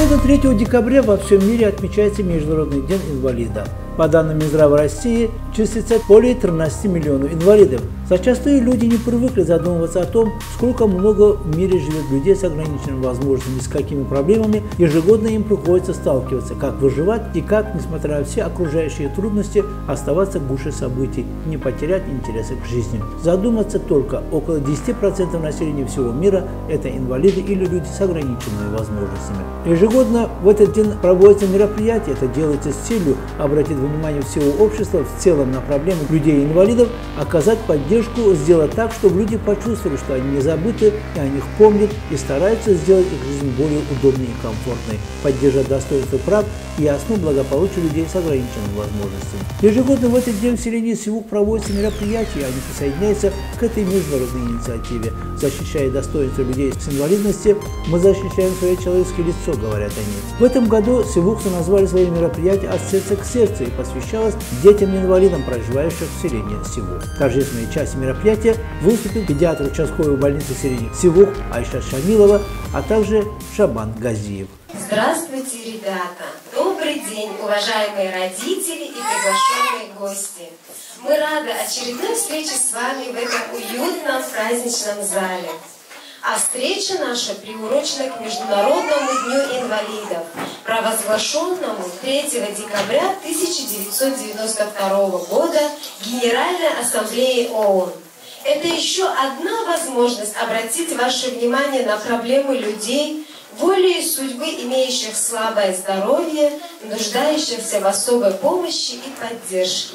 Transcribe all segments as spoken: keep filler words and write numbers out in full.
Ежегодно третьего декабря во всем мире отмечается Международный день инвалида. По данным Минздрава России, числится более тринадцати миллионов инвалидов. Зачастую люди не привыкли задумываться о том, сколько много в мире живет людей с ограниченными возможностями, с какими проблемами ежегодно им приходится сталкиваться, как выживать и как, несмотря на все окружающие трудности, оставаться в гуще событий и не потерять интереса к жизни. Задуматься только, около десяти процентов населения всего мира – это инвалиды или люди с ограниченными возможностями. Ежегодно в этот день проводятся мероприятия, это делается с целью обратить внимание всего общества в целом на проблемы людей-инвалидов, оказать поддержку, сделать так, чтобы люди почувствовали, что они не забыты, и о них помнят, и стараются сделать их жизнь более удобной и комфортной, поддержать достоинство прав и основу благополучия людей с ограниченными возможностями. Ежегодно в этот день в селении Сивук проводятся мероприятия, они присоединяются к этой международной инициативе. Защищая достоинство людей с инвалидностью, мы защищаем свое человеческое лицо, говорят они. В этом году сивукцы назвали свои мероприятия «От сердца к сердцу» и посвящалось детям-инвалидам, проживающим в селении Сивук. В торжественной части мероприятия выступил педиатр участковой больницы селения Сивук Айшат Шамилова, а также Шабан Газиев. Здравствуйте, ребята! Добрый день, уважаемые родители и приглашенные гости! Мы рады очередной встрече с вами в этом уютном праздничном зале. А встреча наша приурочена к Международному дню инвалидов, провозглашенному третьего декабря тысяча девятьсот девяносто второго года Генеральной Ассамблеей ООН. Это еще одна возможность обратить ваше внимание на проблемы людей, волей судьбы, имеющих слабое здоровье, нуждающихся в особой помощи и поддержке.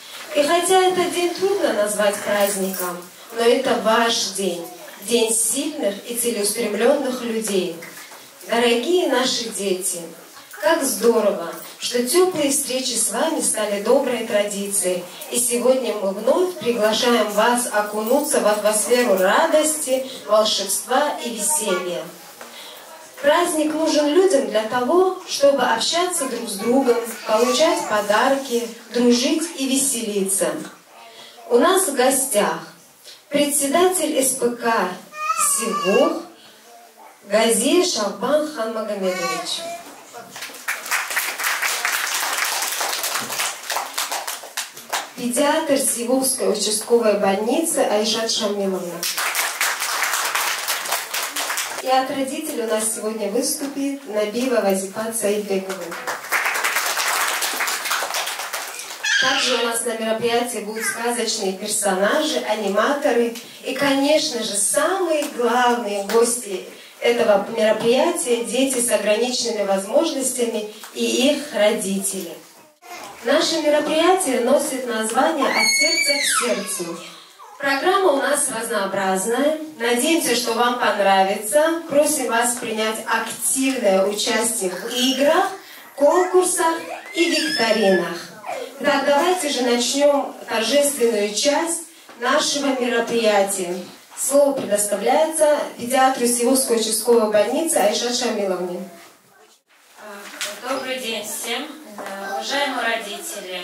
И хотя этот день трудно назвать праздником, но это ваш день. День сильных и целеустремленных людей. Дорогие наши дети, как здорово, что теплые встречи с вами стали доброй традицией. И сегодня мы вновь приглашаем вас окунуться в атмосферу радости, волшебства и веселья. Праздник нужен людям для того, чтобы общаться друг с другом, получать подарки, дружить и веселиться. У нас в гостях председатель СПК Сивук Газиев Шабан Ханмагомедович. Педиатр Сивукской участковой больницы Айшат Шамиловна. И от родителей у нас сегодня выступит Набиева Вазифат Саидбекова. Также у нас на мероприятии будут сказочные персонажи, аниматоры и, конечно же, самые главные гости этого мероприятия – дети с ограниченными возможностями и их родители. Наше мероприятие носит название «От сердца к сердцу». Программа у нас разнообразная. Надеемся, что вам понравится. Просим вас принять активное участие в играх, конкурсах и викторинах. Так, давайте же начнем торжественную часть нашего мероприятия. Слово предоставляется педиатру Сивукской участковой больницы Айшат Шамиловне. Добрый день всем, уважаемые родители.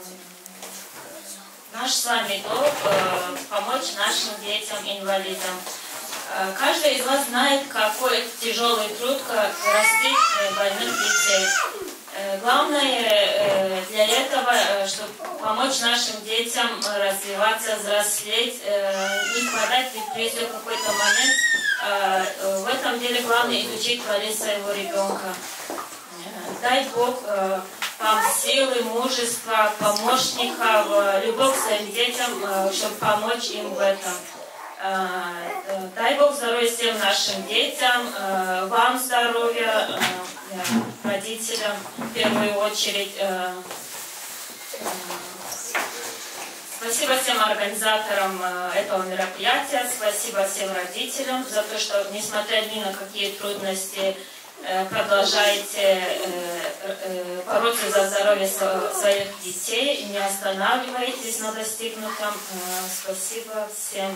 Наш с вами долг помочь нашим детям-инвалидам. Каждый из вас знает, какой тяжелый труд растить больных детей. Главное для этого, чтобы помочь нашим детям развиваться, взрослеть, не впадать в депрессию в какой-то момент. В этом деле главное изучить болезнь своего ребенка. Дай Бог вам силы, мужества, помощников, любовь к своим детям, чтобы помочь им в этом. Дай Бог здоровья всем нашим детям, вам здоровья, родителям в первую очередь. Спасибо всем организаторам этого мероприятия, спасибо всем родителям за то, что, несмотря ни на какие трудности, продолжаете бороться за здоровье своих детей и не останавливаетесь на достигнутом. Спасибо всем.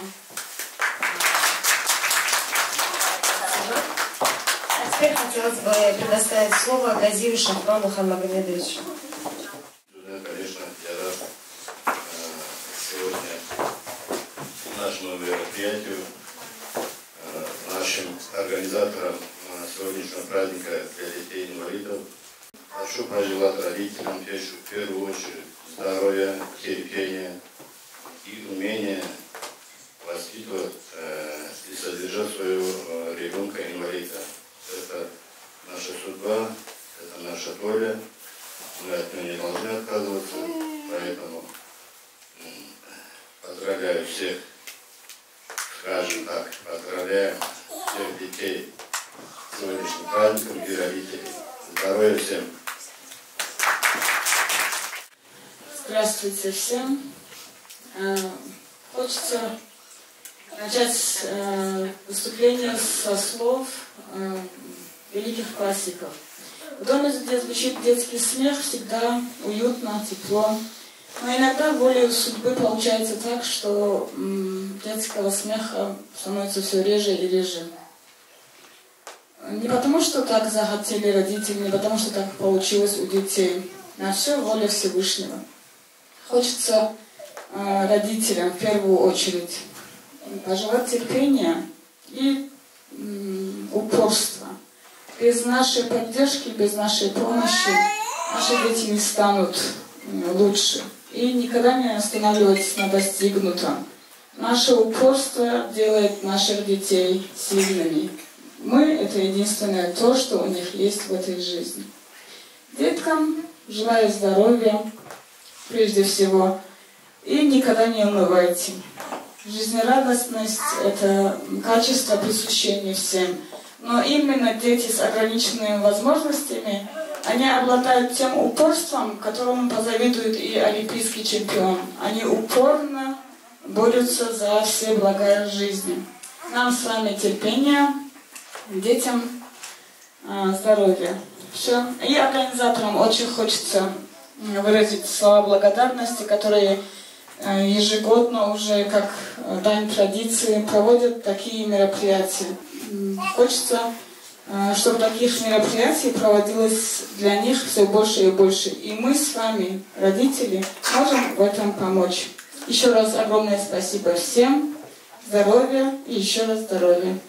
А теперь хотелось бы предоставить слово Газиеву Шахбану Ханмагомедовичу. Да, конечно, я рад сегодня нашему мероприятию, нашим организаторам сегодняшнего праздника для детей-инвалидов. Хочу пожелать родителям в первую очередь здоровья, терпения и умения воспитывать э, и содержать своего э, ребенка-инвалида. Это наша судьба, это наша воля. Мы от нее не должны отказываться, поэтому поздравляю всех, скажем так, поздравляем всех детей с сегодняшним праздником и родителей. Здоровья всем! Здравствуйте всем! Хочется начать выступление со слов великих классиков. В доме, где звучит детский смех, всегда уютно, тепло. Но иногда волей судьбы получается так, что м, детского смеха становится все реже и реже. Не потому, что так захотели родители, не потому, что так получилось у детей. На все воля Всевышнего. Хочется э, родителям в первую очередь пожелать терпения и м, упорства. Без нашей поддержки, без нашей помощи наши дети не станут лучше. И никогда не останавливаться на достигнутом. Наше упорство делает наших детей сильными. Мы — это единственное то, что у них есть в этой жизни. Деткам желаю здоровья, прежде всего, и никогда не унывайте. Жизнерадостность — это качество, присущее не всем. Но именно дети с ограниченными возможностями, они обладают тем упорством, которому позавидует и олимпийский чемпион. Они упорно борются за все блага жизни. Нам с вами терпения, детям э, здоровья. Все. И организаторам очень хочется выразить слова благодарности, которые э, ежегодно уже как дань традиции проводят такие мероприятия. Хочется, чтобы таких мероприятий проводилось для них все больше и больше. И мы с вами, родители, можем в этом помочь. Еще раз огромное спасибо всем. Здоровья и еще раз здоровья.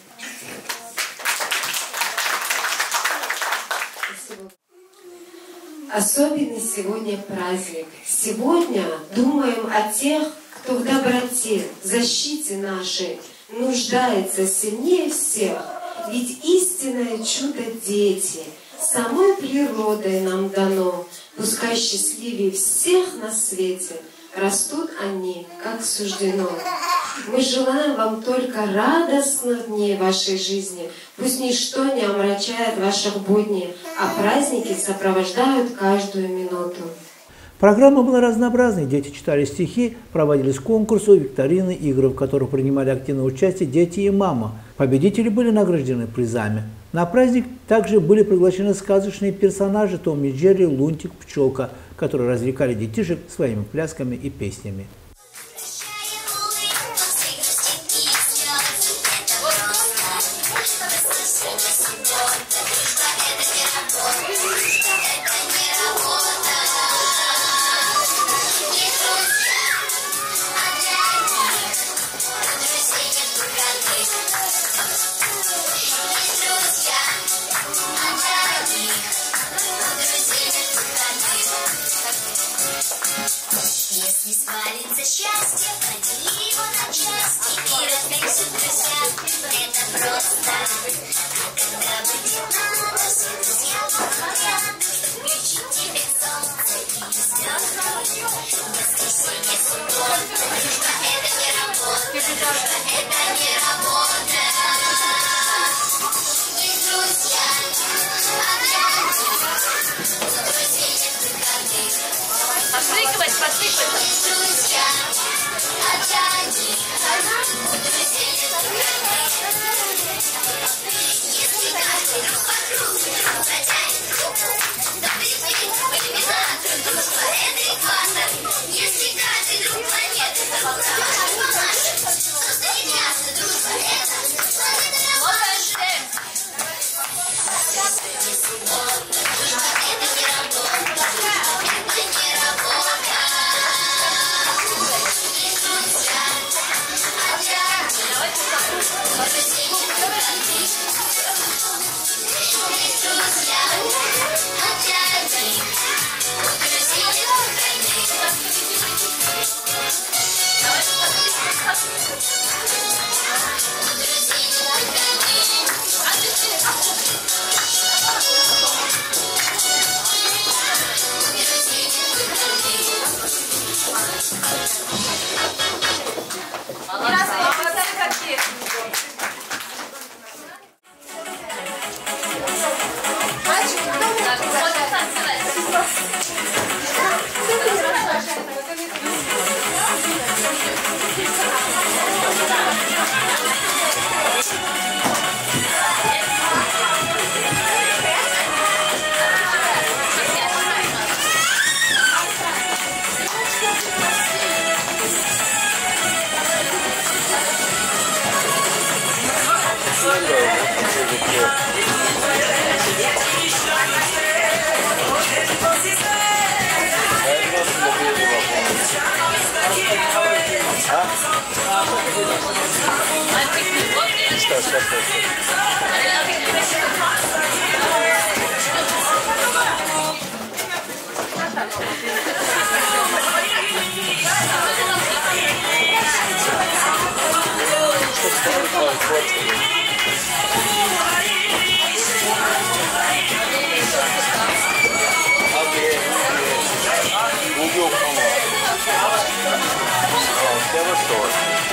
Особенный сегодня праздник. Сегодня думаем о тех, кто в доброте, в защите нашей нуждается сильнее всех. Ведь истинное чудо дети самой природой нам дано. Пускай счастливее всех на свете растут они, как суждено. Мы желаем вам только радостных дней вашей жизни. Пусть ничто не омрачает ваших будней, а праздники сопровождают каждую минуту. Программа была разнообразной. Дети читали стихи, проводились конкурсы, викторины, игры, в которых принимали активное участие дети и мама. Победители были награждены призами. На праздник также были приглашены сказочные персонажи Том и Джерри, Лунтик, Пчелка, которые развлекали детишек своими плясками и песнями. Если свалится счастье, подели его на части и разлейся в друзья. Это просто. А когда будет надо, все друзья поговорят. Включить тебе солнце и звезды. Воскресенье, суббота. Дружба — это не работа. Дружба — это не работа. Есть друзья, а для них друзей нет выходных. Подсвикивать, подсвикивать. Друзья, а для них друзей нет выходных. Если каждый друг по кругу друг протянет руку, то прикинь, по иллюминатору дружба — это экватор. Если каждый друг планеты по волновать помашет, то станет ясно, дружба Что, что, что? Google como Teva Store.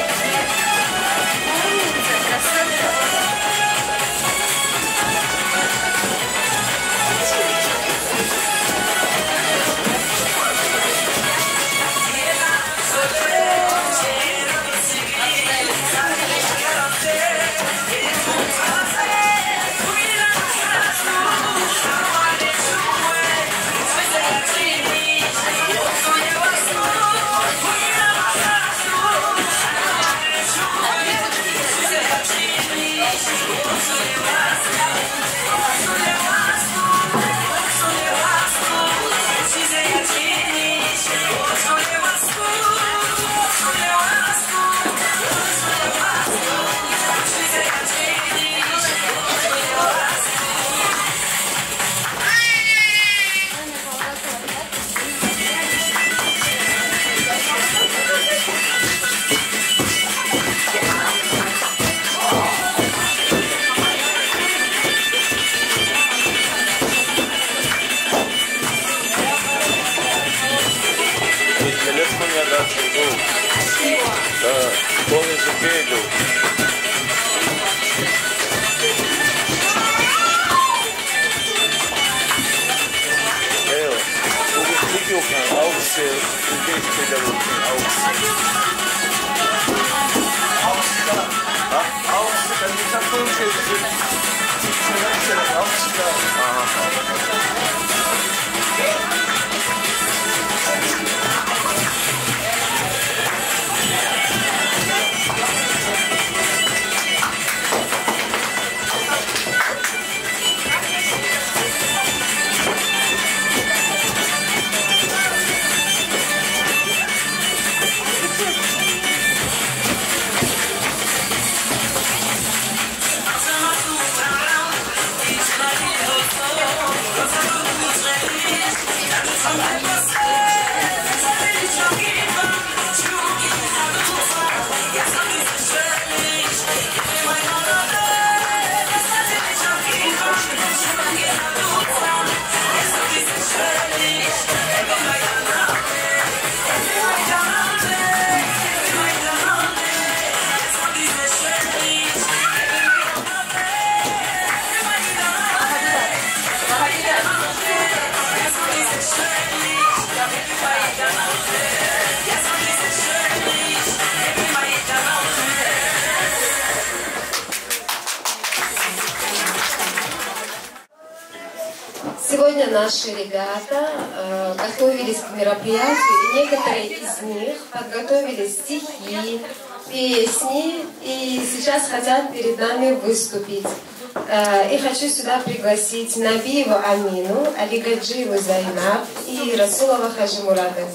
Сегодня наши ребята э, готовились к мероприятию, и некоторые из них подготовили стихи, песни, и сейчас хотят перед нами выступить. Э, и хочу сюда пригласить Набиеву Амину, Алигаджиеву Зайнаб и Расулова Хажимурада.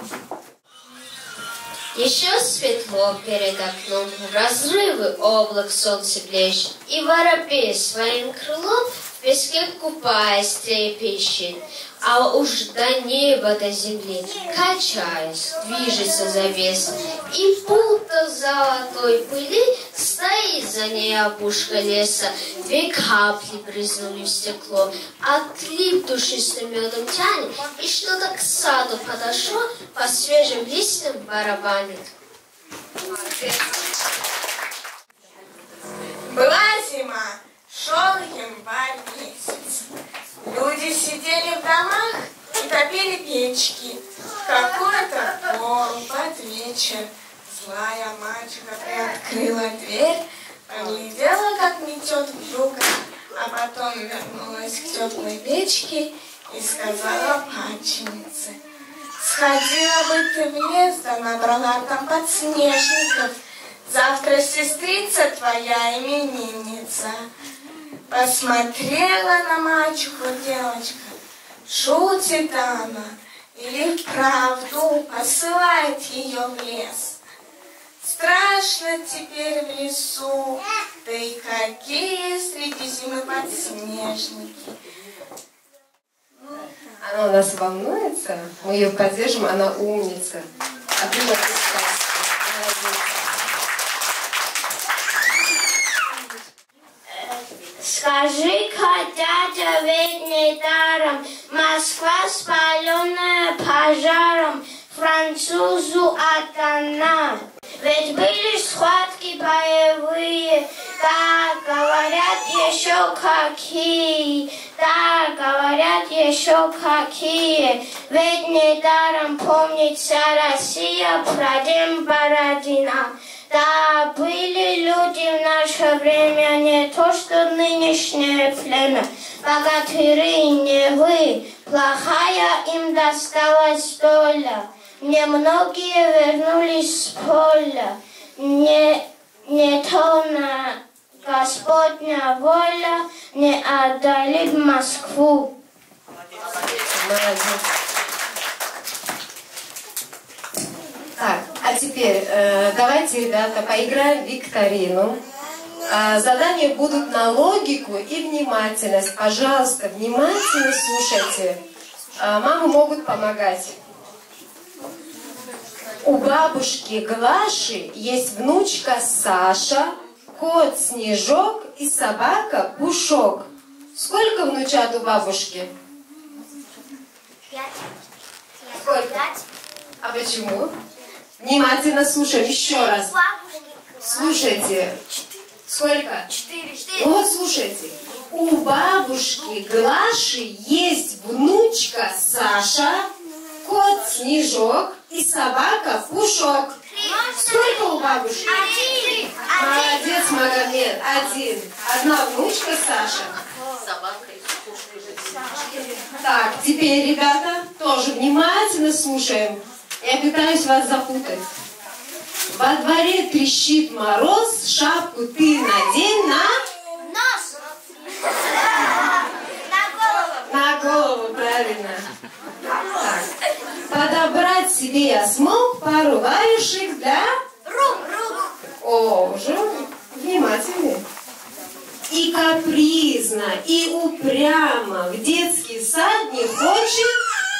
Еще светло перед окном, разрывы облак солнце блещет, и воробей своим крылом в песке купаясь трепещет, а уж до неба, до земли, качаясь, движется завеса, и будто золотой пыли стоит за ней опушка леса. Две капли брызнули в стекло, отлип душистым медом тянет, и что-то к саду подошло, по свежим листьям барабанит. Была зима, шел январь месяц. Люди сидели в домах и топили печки. В какую-то пору под вечер злая мачеха приоткрыла дверь, поглядела, как метет вьюга, а потом вернулась к теплой печке и сказала паченице: «Сходила бы ты в лес, да набрала там подснежников. Завтра сестрица твоя именинница». Посмотрела на мачеху девочка, шутит она или вправду посылает ее в лес. Страшно теперь в лесу, да и какие среди зимы подснежники. Она у нас волнуется, мы ее поддержим, она умница. Молодец. Скажи-ка, дядя, ведь недаром Москва, спаленная пожаром, французу отдана. Ведь были схватки боевые, да, говорят, еще какие, да, говорят, еще какие. Ведь недаром помнит вся Россия про день Бородина. Да, были люди в наше время, не то что нынешнее племя. Богатыри не вы, плохая им досталась доля. Немногие вернулись с поля, не, не то на Господня воля, не отдали в Москву. Молодец. Так, а теперь э, давайте, ребята, поиграем в викторину. Э, задания будут на логику и внимательность. Пожалуйста, внимательно слушайте. Э, мамы могут помогать. У бабушки Глаши есть внучка Саша, кот Снежок и собака Пушок. Сколько внучат у бабушки? Пять. Сколько? А почему? Внимательно слушаем еще раз. Слушайте. Сколько? Четыре. Четыре. Вот слушайте. У бабушки Глаши есть внучка Саша, кот Снежок и собака Пушок. Сколько у бабушки? Один. Молодец, Магомед. Один. Одна внучка Саша. Так, теперь, ребята, тоже внимательно слушаем. Я пытаюсь вас запутать. Во дворе трещит мороз, шапку ты надень на... Нос. На голову, правильно. Так. Подобрать себе я смог пару варежек для... Рук. Рук. О, уже внимательны. И капризно, и упрямо в детский сад не хочет...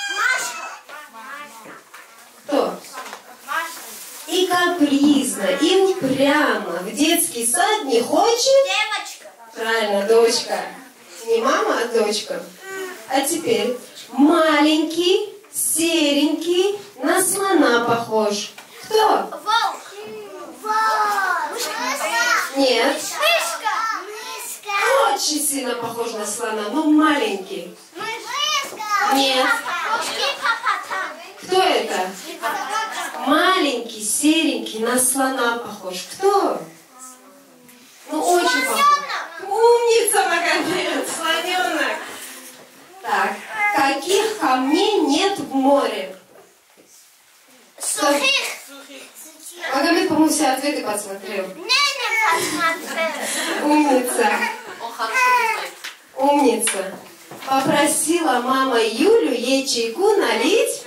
Кто? И капризно, и упрямо в детский сад не хочет... Девочка. Правильно, дочка. Не мама, а дочка. А теперь маленький, серенький, на слона похож. Кто? Волк. Волк. Нет. Мышка. Мышка. Очень сильно похож на слона, но маленький. Мышка. Нет. Гиппопотам. Кто это? Маленький, серенький, на слона похож. Кто? Ну, очень похож. Умница, Магомед, слоненок. Так, каких камней нет в море? Сухих. Магомед, по-моему, все ответы подсмотрел. Не, не посмотрел. Умница. Он хорошо думает. Умница. Попросила мама Юлю ей чайку налить.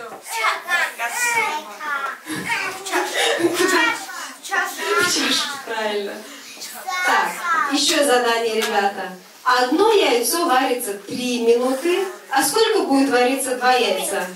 Правильно. Так, еще задание, ребята. Одно яйцо варится три минуты. А сколько будет вариться два яйца?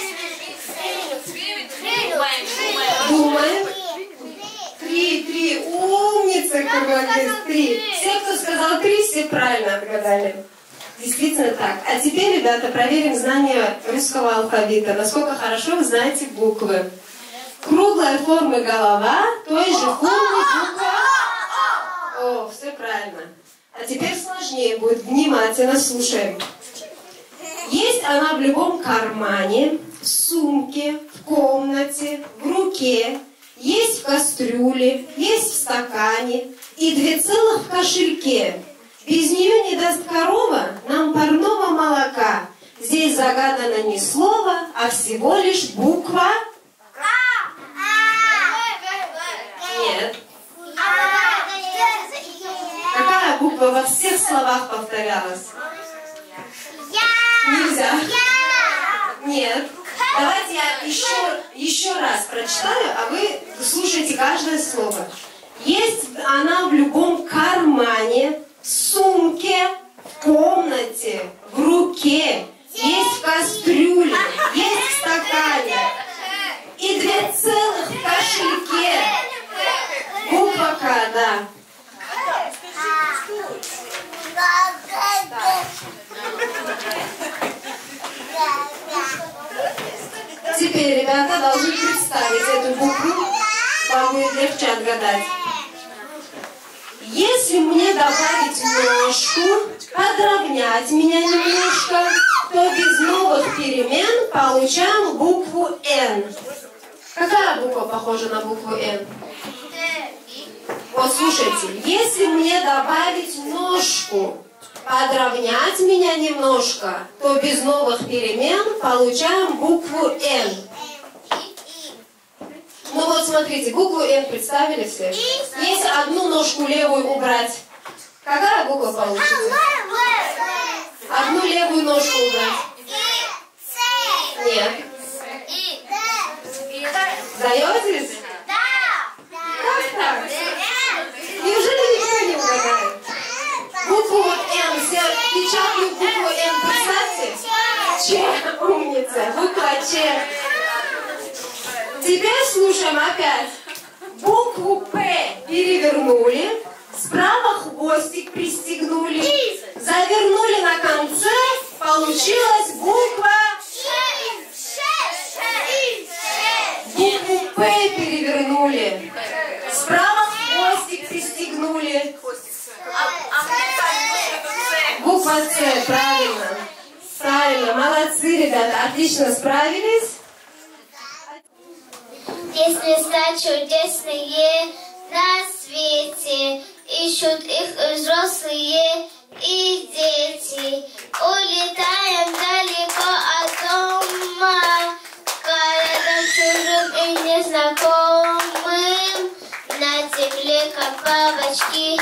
Думаем. Три, три. Умница, какая три. Все, кто сказал три, все правильно отгадали. Действительно так. А теперь, ребята, проверим знание русского алфавита. Насколько хорошо вы знаете буквы. Круглая формы голова, той же формы буква. О, все правильно. А теперь сложнее будет. Внимательно слушаем. Есть она в любом кармане, в сумке, в комнате, в руке. Есть в кастрюле, есть в стакане и две целых в кошельке. Без нее не даст корова нам парного молока. Здесь загадано не слово, а всего лишь буква. Нет. Какая буква во всех словах повторялась? Нельзя. Нет. Давайте я еще, еще раз прочитаю, а вы слушайте каждое слово. Есть она в любом кармане, в сумке, в комнате, в руке, есть в кастрюле, есть в стакане. И две целых в кошельке. Буква К, да. Теперь, ребята, должны представить эту букву. Вам будет легче отгадать. Если мне добавить ножку, подровнять меня немножко, то без новых перемен получаем букву Н. Какая буква похожа на букву Н? Вот слушайте, если мне добавить ножку, подровнять меня немножко, то без новых перемен получаем букву Н. Ну вот смотрите, букву Н представили все? Если одну ножку левую убрать, какая буква получится? Одну левую ножку убрать. Нет. Сдаетесь? Как так? Неужели никто не угадает? Букву вот Н, все печатную букву Н, представьте. Ч, умница, буква Ч. Теперь слушаем опять. Букву П перевернули, справа хвостик пристегнули, завернули на конце, получилась буква Букву П перевернули, справа хвостик пристегнули. Буква С, правильно. Правильно, молодцы, ребята, отлично справились. Есть места чудесные на свете, ищут их и взрослые и дети. Улетаем далеко от дома, городом чужим и незнакомым. На земле, как бабочки,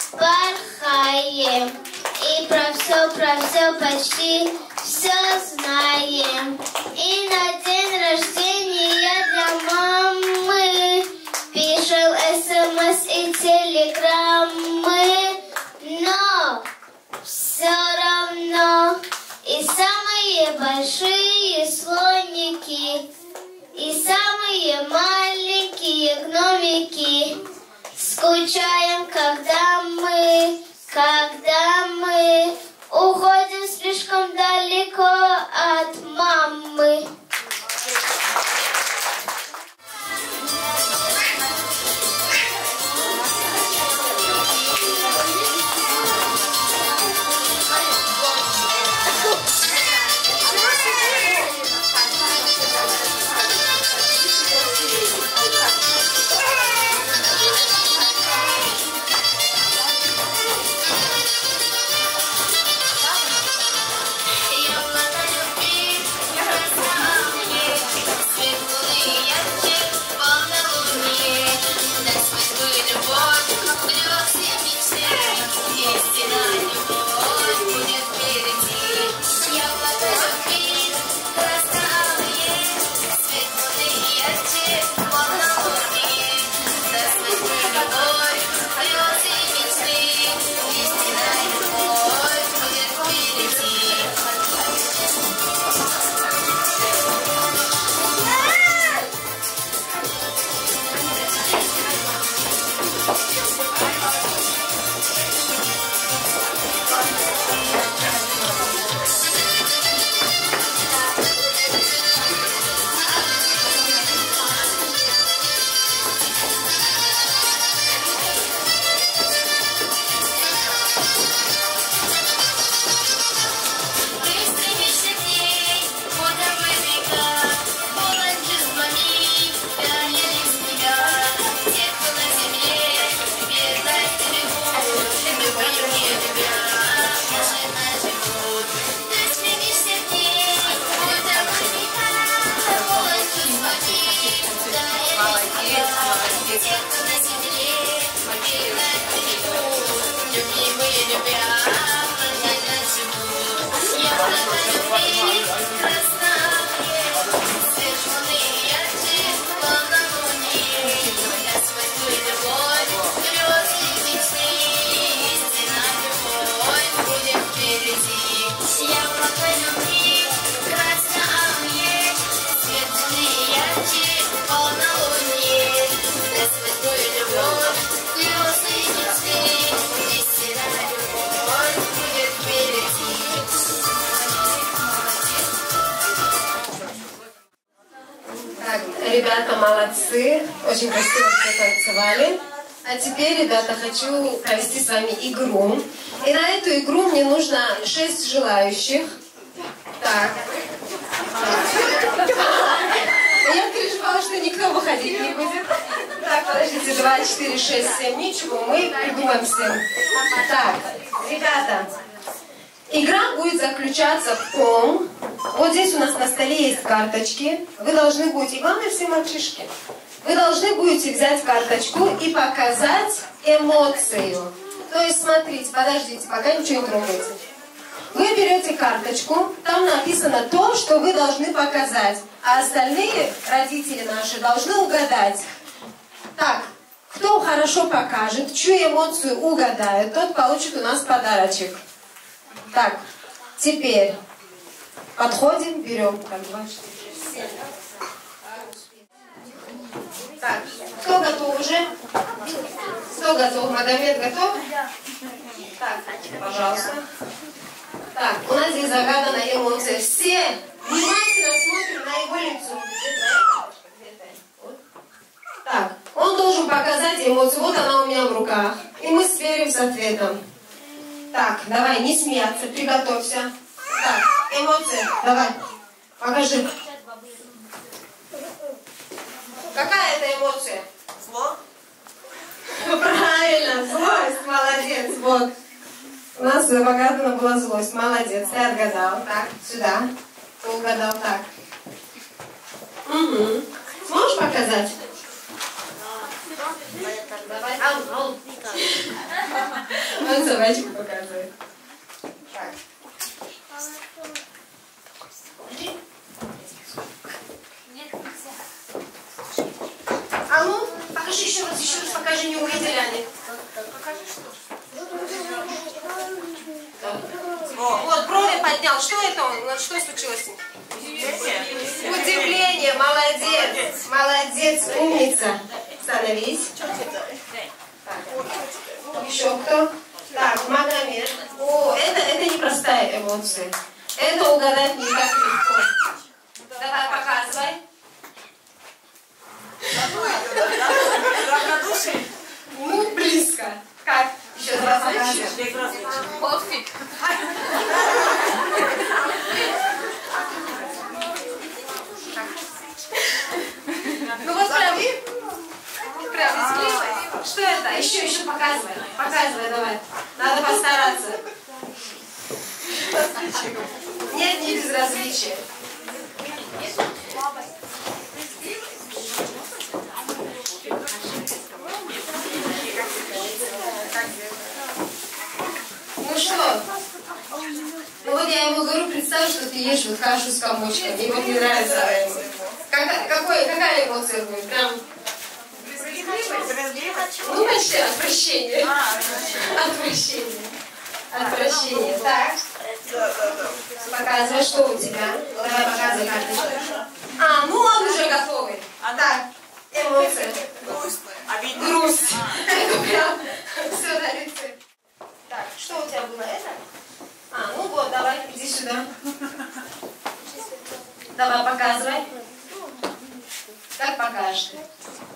порхаем. И про все, про все почти все знаем. И на день рождения для мамы пишем смс и телеграммы. Но все равно и самые большие слоники, и самые маленькие гномики скучаем, когда мы, когда мы уходим слишком далеко от мамы. We're Очень красиво все танцевали. А теперь, ребята, хочу провести с вами игру. И на эту игру мне нужно шесть желающих. Так. Я переживала, что никто выходить не будет. Так, подождите, два, четыре, шесть, семь, ничего, мы придумаем всем. Так, ребята, игра будет заключаться в том, вот здесь у нас на столе есть карточки, вы должны будете, и главное все мальчишки, вы должны будете взять карточку и показать эмоцию. То есть, смотрите, подождите, пока ничего не трогайте. Вы берете карточку, там написано то, что вы должны показать, а остальные родители наши должны угадать. Так, кто хорошо покажет, чью эмоцию угадает, тот получит у нас подарочек. Так, теперь подходим, берем. Так, два, четыре, семь. Так, кто готов уже? Кто готов? Магомед готов? Так, пожалуйста. Так, у нас здесь загадана эмоция. Все внимательно смотрим на его лицо. Так, он должен показать эмоцию. Вот она у меня в руках. И мы сверим с ответом. Так, давай, не смеяться, приготовься. Так, эмоция, давай, покажи. Какая это эмоция? Зло. Правильно, злость, молодец, вот. У нас загадана была злость, молодец, ты отгадал. Так, сюда, ты угадал, так. Угу. Сможешь показать? Давай, ау, ау. Он собачку показывает. Так. А ну, покажи еще раз, еще раз покажи, не увидели они. Покажи, что? Вот, брови поднял. Что это он? Что случилось? Удивление. Молодец. Молодец, умница. Становись. Так. Еще кто? Так, Магомед. О, это, это непростая эмоция. Это угадать не так легко. Давай, показывай. Ну, близко. Как? Еще давай показывай. Подфиг. Ну вот прям, прям визгливо. Что это? Еще, еще показывай. Показывай, давай. Надо постараться. Нет, не безразличие. Ну что? Ну вот я ему говорю, представь, что ты ешь вот кашу с комочками. Ему не нравится. Как, какой, какая эмоция будет? Прям... Ну, почти отвращение. Отвращение. Отвращение. Так. Показывай, что у тебя. Давай, показывай карточку. А, ну он уже готовый. Так. Эмоция. Грусть. Это прям все на лице. Так, что у тебя было? Это? А, ну вот, давай, иди сюда. Давай, показывай. Как покажешь ты?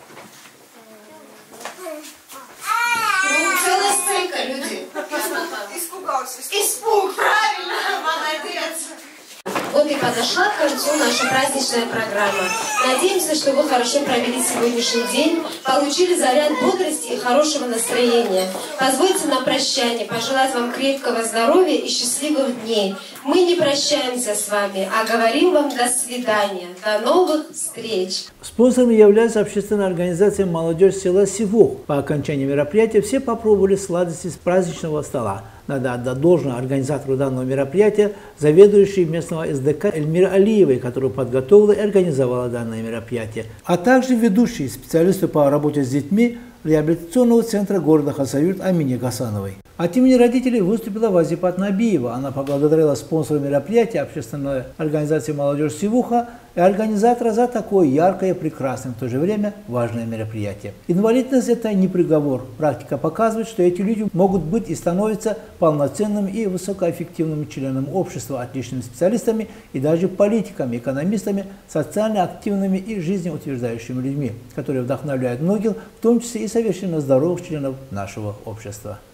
Ну, целая сценка, люди. Испугался. Испуг, правильно, молодец. Вот и подошла к концу наша праздничная программа. Надеемся, что вы хорошо провели сегодняшний день, получили заряд бодрости и хорошего настроения. Позвольте на прощание пожелать вам крепкого здоровья и счастливых дней. Мы не прощаемся с вами, а говорим вам до свидания. До новых встреч. Спонсорами является общественная организация «Молодежь села Сивух». По окончании мероприятия все попробовали сладости с праздничного стола. Надо отдать должное организатору данного мероприятия, заведующей местного эс дэ ка Эльмире Алиевой, которая подготовила и организовала данное мероприятие, а также ведущие специалисты по работе с детьми реабилитационного центра города Хасавюрт Амине Гасановой. От имени родителей выступила Вазипат Набиева. Она поблагодарила спонсора мероприятия общественной организации «Молодежь Сивуха» и организатора за такое яркое, прекрасное, в то же время важное мероприятие. Инвалидность – это не приговор. Практика показывает, что эти люди могут быть и становятся полноценными и высокоэффективными членами общества, отличными специалистами и даже политиками, экономистами, социально активными и жизнеутверждающими людьми, которые вдохновляют многих, в том числе и совершенно здоровых членов нашего общества.